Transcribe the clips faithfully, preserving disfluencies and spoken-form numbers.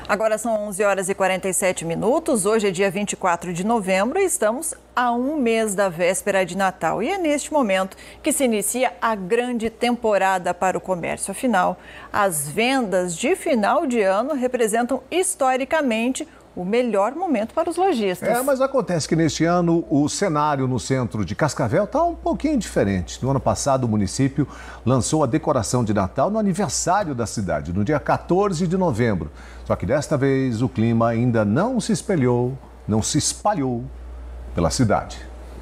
Agora são onze horas e quarenta e sete minutos, hoje é dia vinte e quatro de novembro e estamos a um mês da véspera de Natal. E é neste momento que se inicia a grande temporada para o comércio. Afinal, as vendas de final de ano representam historicamente o melhor momento para os lojistas. É, mas acontece que neste ano o cenário no centro de Cascavel está um pouquinho diferente. No ano passado, o município lançou a decoração de Natal no aniversário da cidade, no dia quatorze de novembro. Só que desta vez o clima ainda não se espelhou, não se espalhou pela cidade.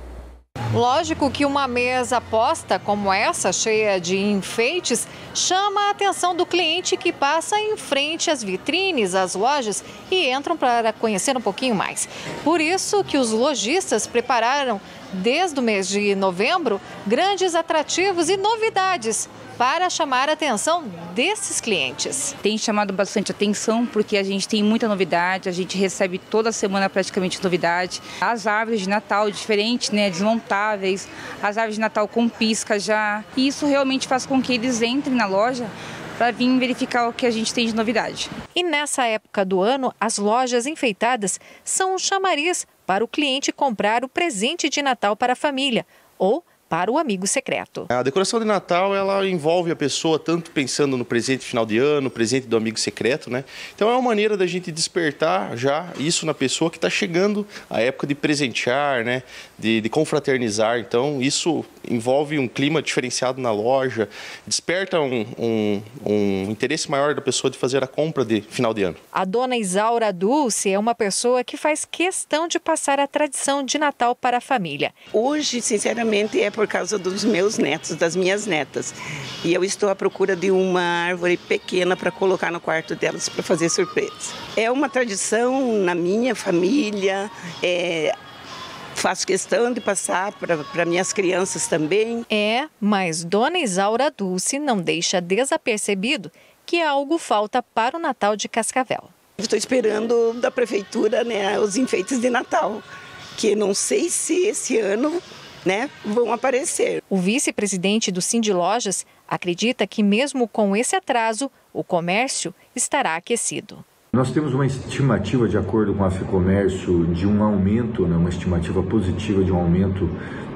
Lógico que uma mesa posta como essa, cheia de enfeites, chama a atenção do cliente que passa em frente às vitrines, às lojas e entram para conhecer um pouquinho mais. Por isso que os lojistas prepararam, desde o mês de novembro, grandes atrativos e novidades para chamar a atenção desses clientes. Tem chamado bastante atenção porque a gente tem muita novidade, a gente recebe toda semana praticamente novidade. As árvores de Natal diferentes, né, desmontáveis, as árvores de Natal com pisca já. E isso realmente faz com que eles entrem na loja para vir verificar o que a gente tem de novidade. E nessa época do ano, as lojas enfeitadas são um chamariz para o cliente comprar o presente de Natal para a família ou para o amigo secreto. A decoração de Natal, ela envolve a pessoa tanto pensando no presente final de ano, presente do amigo secreto, né? Então é uma maneira da gente despertar já isso na pessoa que está chegando a época de presentear, né? De, de confraternizar. Então isso envolve um clima diferenciado na loja, desperta um, um, um interesse maior da pessoa de fazer a compra de final de ano. A dona Isaura Dulce é uma pessoa que faz questão de passar a tradição de Natal para a família. Hoje, sinceramente, é por causa dos meus netos, das minhas netas. E eu estou à procura de uma árvore pequena para colocar no quarto delas para fazer surpresa. É uma tradição na minha família, é... faço questão de passar para minhas crianças também. É, mas dona Isaura Dulce não deixa desapercebido que algo falta para o Natal de Cascavel. Estou esperando da prefeitura, né, os enfeites de Natal, que não sei se esse ano, né, vão aparecer. O vice-presidente do Sind Lojas acredita que mesmo com esse atraso, o comércio estará aquecido. Nós temos uma estimativa, de acordo com a FEComércio, de um aumento, né, uma estimativa positiva de um aumento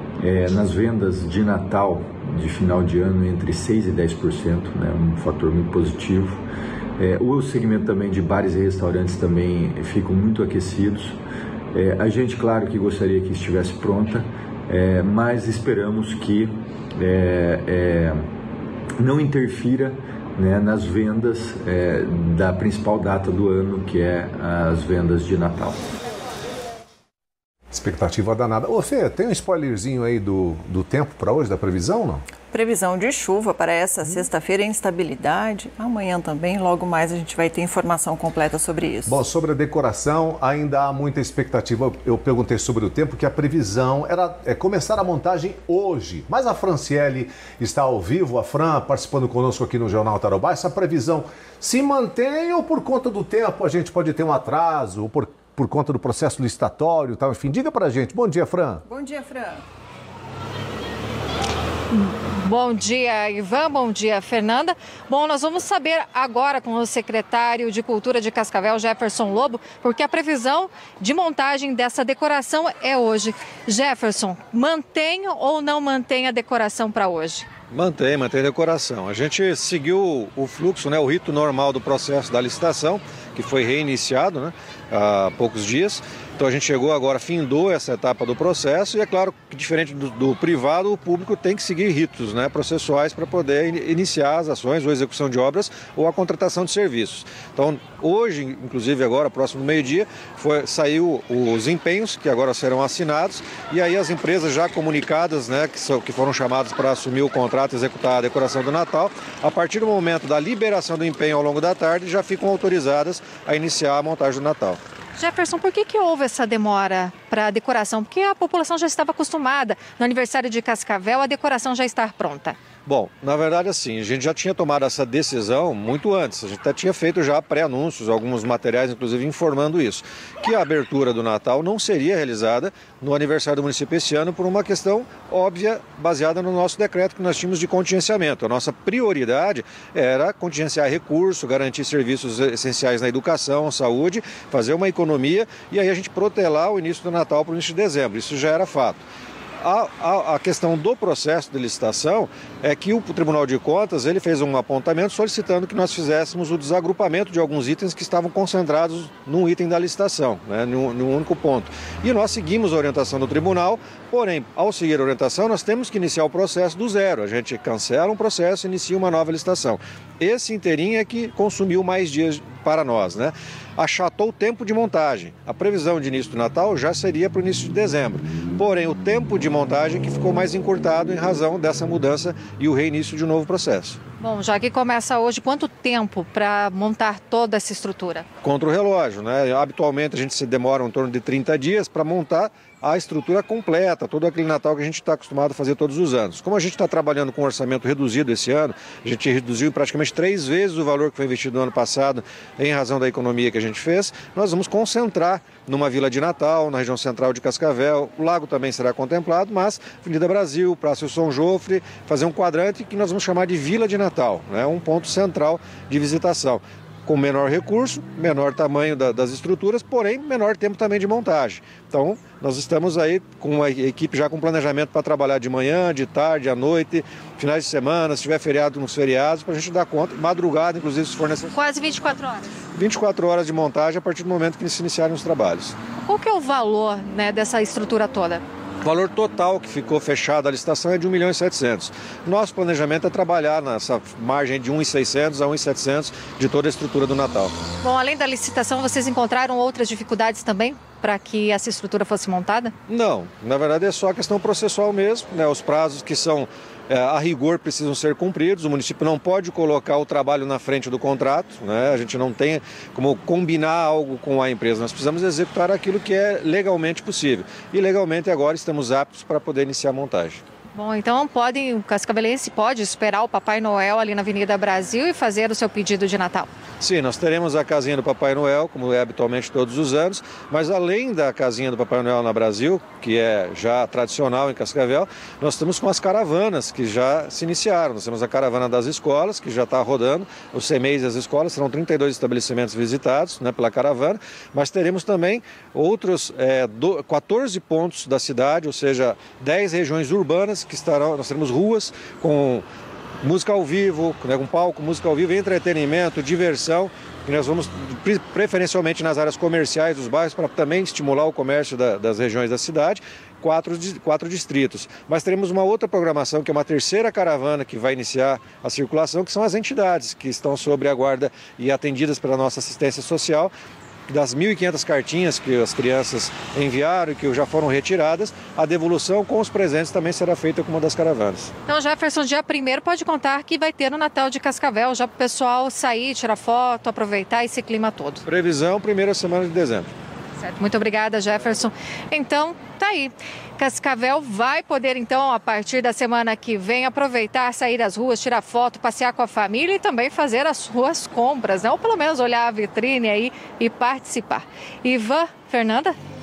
é, nas vendas de Natal de final de ano entre seis por cento e dez por cento, né, um fator muito positivo. É, o segmento também de bares e restaurantes também ficam muito aquecidos. É, a gente, claro, que gostaria que estivesse pronta, é, mas esperamos que é, é, não interfira, né, nas vendas é, da principal data do ano, que é as vendas de Natal. Expectativa danada. Ô Fê, tem um spoilerzinho aí do, do tempo para hoje, da previsão, não? Previsão de chuva para essa sexta-feira, instabilidade. Amanhã também, logo mais a gente vai ter informação completa sobre isso. Bom, sobre a decoração, ainda há muita expectativa. Eu perguntei sobre o tempo, que a previsão era é, começar a montagem hoje. Mas a Franciele está ao vivo, a Fran participando conosco aqui no Jornal Tarobá. Essa previsão se mantém ou por conta do tempo a gente pode ter um atraso, ou por, por conta do processo licitatório e tal? Enfim, diga pra gente. Bom dia, Fran. Bom dia, Fran. Bom dia, Ivan. Bom dia, Fernanda. Bom, nós vamos saber agora com o secretário de Cultura de Cascavel, Jefferson Lobo, porque a previsão de montagem dessa decoração é hoje. Jefferson, mantém ou não mantém a decoração para hoje? Mantém, mantém a decoração. A gente seguiu o fluxo, né, o rito normal do processo da licitação, que foi reiniciado, né, há poucos dias. Então a gente chegou agora, findou essa etapa do processo e é claro que diferente do, do privado, o público tem que seguir ritos, né, processuais para poder in, iniciar as ações ou execução de obras ou a contratação de serviços. Então hoje, inclusive agora, próximo do meio-dia, foi, saiu os empenhos que agora serão assinados e aí as empresas já comunicadas, né, que, são, que foram chamadas para assumir o contrato e executar a decoração do Natal, a partir do momento da liberação do empenho ao longo da tarde, já ficam autorizadas a iniciar a montagem do Natal. Jefferson, por que que houve essa demora para a decoração? Porque a população já estava acostumada, no aniversário de Cascavel, a decoração já estar pronta. Bom, na verdade assim, a gente já tinha tomado essa decisão muito antes, a gente até tinha feito já pré-anúncios, alguns materiais inclusive informando isso, que a abertura do Natal não seria realizada no aniversário do município esse ano por uma questão óbvia, baseada no nosso decreto que nós tínhamos de contingenciamento. A nossa prioridade era contingenciar recurso, garantir serviços essenciais na educação, saúde, fazer uma economia e aí a gente protelar o início do Natal para o início de dezembro, isso já era fato. A, a, a questão do processo de licitação é que o Tribunal de Contas ele fez um apontamento solicitando que nós fizéssemos o desagrupamento de alguns itens que estavam concentrados num item da licitação, né, num, num único ponto. E nós seguimos a orientação do tribunal, porém, ao seguir a orientação, nós temos que iniciar o processo do zero. A gente cancela um processo e inicia uma nova licitação. Esse inteirinho é que consumiu mais dias para nós, né? Achatou o tempo de montagem. A previsão de início do Natal já seria para o início de dezembro. Porém, o tempo de montagem que ficou mais encurtado em razão dessa mudança e o reinício de um novo processo. Bom, já que começa hoje, quanto tempo para montar toda essa estrutura? Contra o relógio, né? Habitualmente a gente se demora em torno de trinta dias para montar a estrutura completa, todo aquele Natal que a gente está acostumado a fazer todos os anos. Como a gente está trabalhando com um orçamento reduzido esse ano, a gente reduziu praticamente três vezes o valor que foi investido no ano passado em razão da economia que a gente fez, nós vamos concentrar numa Vila de Natal, na região central de Cascavel, o lago também será contemplado, mas Avenida Brasil, Praça São Jofre, fazer um quadrante que nós vamos chamar de Vila de Natal, né? Um ponto central de visitação. Com menor recurso, menor tamanho da, das estruturas, porém menor tempo também de montagem. Então, nós estamos aí com a equipe já com planejamento para trabalhar de manhã, de tarde, à noite, finais de semana, se tiver feriado nos feriados, para a gente dar conta, madrugada, inclusive, se for necessário. Quase vinte e quatro horas. vinte e quatro horas de montagem a partir do momento que se iniciarem os trabalhos. Qual que é o valor, né, dessa estrutura toda? O valor total que ficou fechado a licitação é de um milhão e setecentos. Nosso planejamento é trabalhar nessa margem de um milhão e seiscentos a um milhão e setecentos de toda a estrutura do Natal. Bom, além da licitação, vocês encontraram outras dificuldades também para que essa estrutura fosse montada? Não, na verdade é só a questão processual mesmo, né? Os prazos que são é, a rigor precisam ser cumpridos, o município não pode colocar o trabalho na frente do contrato, né? A gente não tem como combinar algo com a empresa, nós precisamos executar aquilo que é legalmente possível. E legalmente agora estamos aptos para poder iniciar a montagem. Bom, então podem, o cascavelense pode esperar o Papai Noel ali na Avenida Brasil e fazer o seu pedido de Natal? Sim, nós teremos a casinha do Papai Noel, como é habitualmente todos os anos, mas além da casinha do Papai Noel na Brasil, que é já tradicional em Cascavel, nós estamos com as caravanas que já se iniciaram. Nós temos a caravana das escolas, que já está rodando, os C M E Is das escolas, serão trinta e dois estabelecimentos visitados, né, pela caravana, mas teremos também outros é, do, quatorze pontos da cidade, ou seja, dez regiões urbanas que estarão, nós teremos ruas com música ao vivo, né, com palco, música ao vivo, entretenimento, diversão, e nós vamos preferencialmente nas áreas comerciais dos bairros para também estimular o comércio da, das regiões da cidade, quatro, quatro distritos. Mas teremos uma outra programação, que é uma terceira caravana que vai iniciar a circulação, que são as entidades que estão sob a guarda e atendidas pela nossa assistência social. Das mil e quinhentas cartinhas que as crianças enviaram e que já foram retiradas, a devolução com os presentes também será feita com uma das caravanas. Então, Jefferson, dia primeiro pode contar que vai ter no Natal de Cascavel, já para o pessoal sair, tirar foto, aproveitar esse clima todo. Previsão, primeira semana de dezembro. Certo, muito obrigada, Jefferson. Então, tá aí. Cascavel vai poder, então, a partir da semana que vem, aproveitar, sair às ruas, tirar foto, passear com a família e também fazer as suas compras, né? Ou pelo menos olhar a vitrine aí e participar. Ivan, Fernanda?